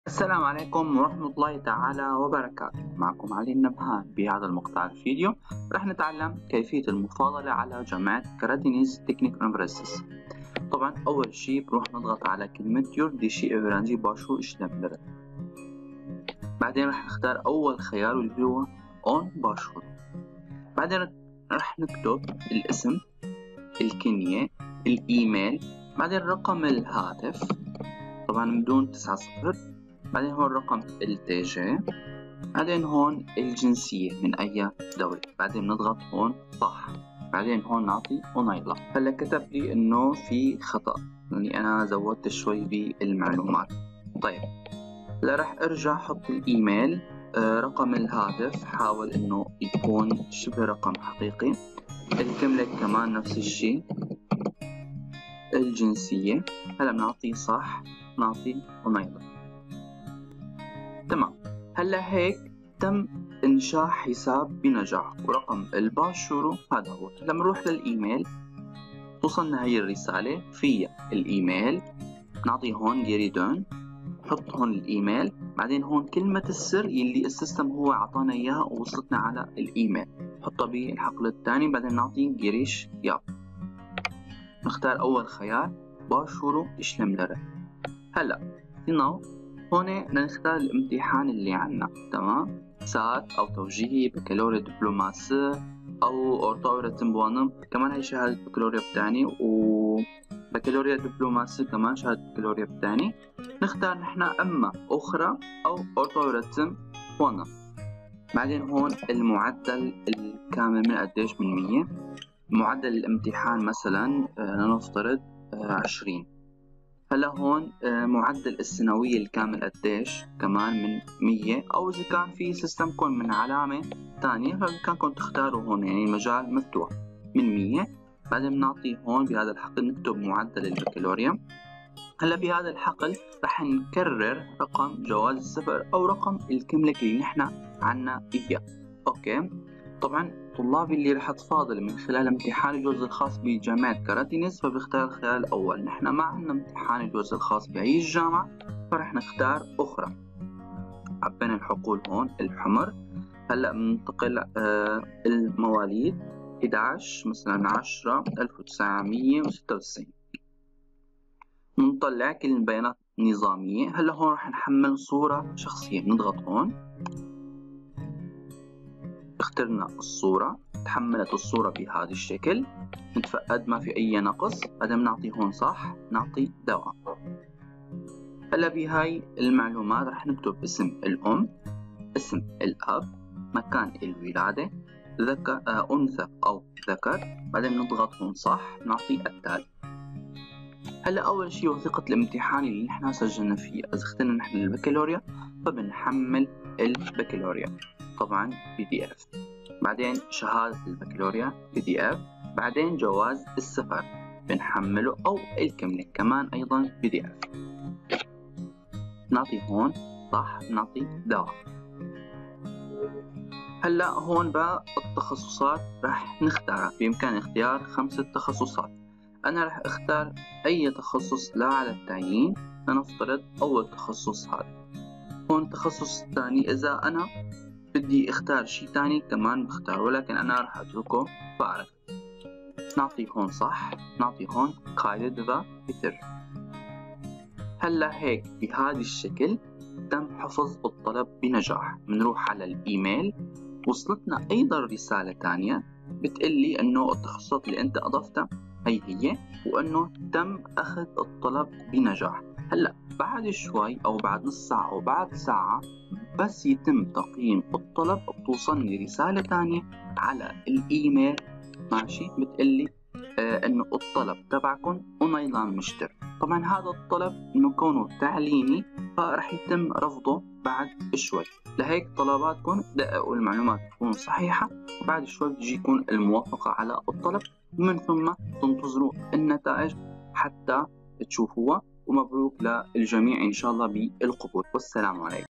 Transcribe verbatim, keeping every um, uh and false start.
السلام عليكم ورحمة الله تعالى وبركاته. معكم علي النبهان. بهذا المقطع الفيديو رح نتعلم كيفية المفاضلة على جامعة كاراتينيز تكنيك أونيفرسيتس. طبعا أول شي بروح نضغط على كلمة يردشي إفرانجي باشو إشلمبر. بعدين رح نختار أول خيار واللي هو أون باشو. بعدين رح نكتب الاسم، الكنية، الإيميل، بعدين رقم الهاتف طبعا بدون تسعة صفر، بعدين هون رقم التي جي، بعدين هون الجنسية من أي دولة، بعدين نضغط هون صح، بعدين هون نعطي أونيلا. هلا كتب لي إنه في خطأ، يعني أنا زودت شوي بالمعلومات. طيب هلا رح أرجع أحط الإيميل، آه رقم الهاتف حاول إنه يكون شبه رقم حقيقي، الكملة كمان نفس الشي، الجنسية هلا بنعطي صح، نعطي أونيلا. تمام. هلا هيك تم إنشاء حساب بنجاح، ورقم الباشورو هذا هو. لما نروح للإيميل توصلنا هي الرسالة فيها الإيميل، نعطي هون جيريدون، نحط هون الإيميل، بعدين هون كلمة السر يلي السيستم هو عطانا إياها ووصلتنا على الإيميل، نحطها بالحقل الثاني، بعدين نعطي جريش ياب. نختار أول خيار باشورو إشلملر. هلا هنا هون بدنا نختار الامتحان اللي عنا، تمام؟ سات أو توجيهي، بكالوريا دبلوماسي أو أورطا تنبوانم، كمان هي شهادة بكالوريا بتاني، وبكالوريا دبلوماسي كمان شهادة بكالوريا بتاني. نختار نحن أما أخرى أو أورطا تنبوانم. بعدين هون المعدل الكامل من قديش من مية. معدل الامتحان مثلا لنفترض عشرين. هلا هون معدل السنوية الكامل قديش كمان من مية، أو إذا كان في سيستمكم من علامة تانية فبإمكانكم تختاروا هون، يعني المجال مفتوح من مية. بعدين بنعطي هون بهذا الحقل نكتب معدل البكالوريا. هلا بهذا الحقل رح نكرر رقم جواز السفر أو رقم الكملة اللي نحن عنا إياه. أوكي. طبعا طلابي اللي رح تفاضل من خلال امتحان الجزء الخاص بجامعة كاراتينيز فبيختار الخيار الأول. نحن ما عنا امتحان الجزء الخاص بأي الجامعة فرح نختار أخرى. عبينا الحقول هون الحمر. هلا بننتقل آه المواليد إحدى عشر مثلا عشرة ألف وتسعمية وستة وتسعين. بنطلع كل البيانات النظامية. هلا هون رح نحمل صورة شخصية، بنضغط هون، اخترنا الصورة، تحملت الصورة بهذا الشكل، نتفقد ما في أي نقص. بعدين بنعطي هون صح، نعطي دوام. هلا بهاي المعلومات رح نكتب اسم الأم، اسم الأب، مكان الولادة، ذكر آه أنثى أو ذكر، بعدين نضغط هون صح، نعطي التالي. هلا أول شي وثيقة الامتحان اللي نحن سجلنا فيه. إذا اخترنا نحن البكالوريا فبنحمل البكالوريا طبعا بي دي اف، بعدين شهادة البكالوريا بي دي اف، بعدين جواز السفر بنحمله أو الكملة كمان أيضا بي دي اف. نعطي هون صح، نعطي دوام. هلا هون بقى التخصصات رح نختارها، بإمكان اختيار خمسة تخصصات. أنا رح اختار أي تخصص لا على التعيين. لنفترض أول تخصص هذا. هون التخصص الثاني إذا أنا بدي اختار شي تاني كمان بختار، ولكن أنا رح أتركه بعرف. نعطي هون صح، نعطي هون كايدفا بيتر. هلا هيك بهذا الشكل تم حفظ الطلب بنجاح. بنروح على الإيميل، وصلتنا أيضا رسالة تانية بتقلي إنه التخصصات اللي أنت أضفتها هي هي، وإنه تم أخذ الطلب بنجاح. هلا بعد شوي أو بعد نص ساعة أو بعد ساعة بس يتم تقييم الطلب بتوصلني رسالة تانية على الإيميل، ماشي، بتقلي آه إنه الطلب تبعكم أونلاين مشتر. طبعا هذا الطلب إنه كونه تعليمي فرح يتم رفضه بعد شوي. لهيك طلباتكم دققوا المعلومات تكون صحيحة، وبعد شوي بتجيكم الموافقة على الطلب، ومن ثم تنتظروا النتائج حتى تشوفوها. ومبروك للجميع إن شاء الله بالقبول، والسلام عليكم.